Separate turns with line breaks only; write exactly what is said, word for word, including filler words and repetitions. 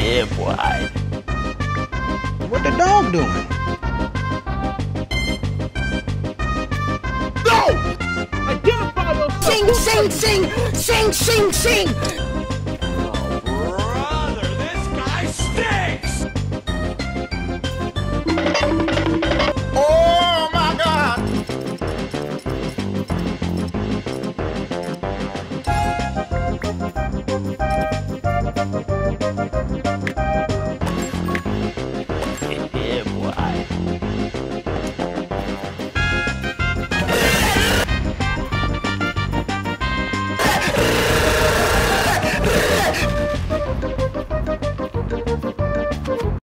Yeah, boy.
What the dog doing?
Go! Identify yourself!
Sing, sing, sing, sing, sing, sing!